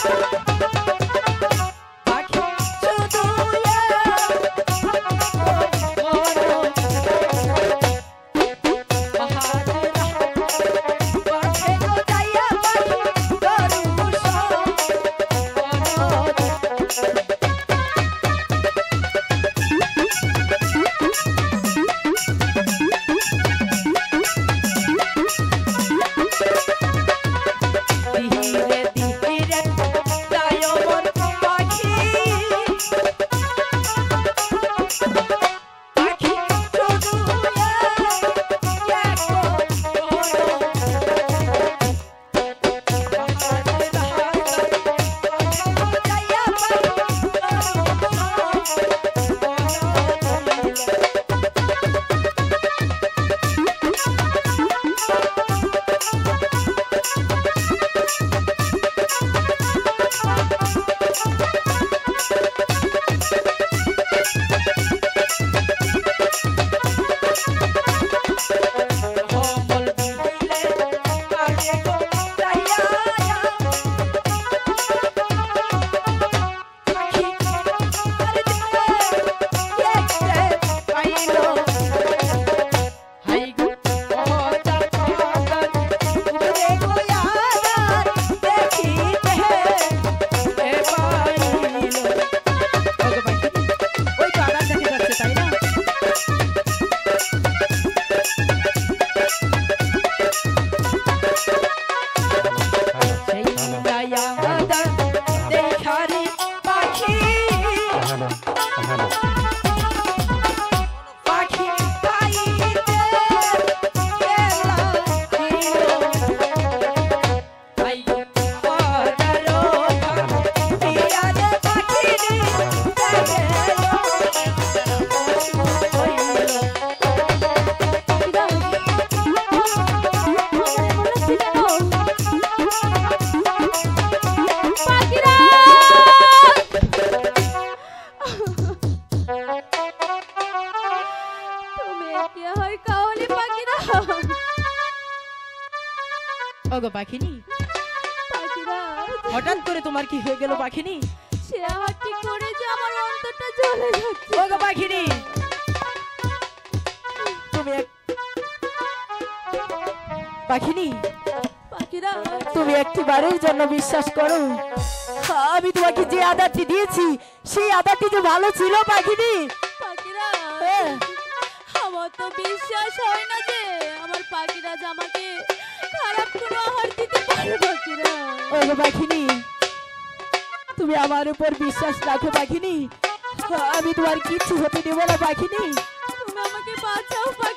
ওগো পাখিনি, হঠাৎ করে তোমার কি হয়ে গেল পাখিনি? ওগো পাখিনি, তুমি পাখিনি, তুমি একটিবারের জন্য বিশ্বাস করো, আমি তোমাকে যে আদারটি দিয়েছি সেই আদারটি যে ভালো ছিল পাখিনি। আমার তো বিশ্বাস হয় না যে আমার পাখিরাজ আমাকে খারাপ কোনো আহার দিতে পারে। পাখিরা, ওগো পাখিনি, তুমি আমার উপর বিশ্বাস রাখো পাখিনি, আমি তোমার কিচ্ছু হতে দেব না পাখিনি। তুমি আমাকে বাঁচাও।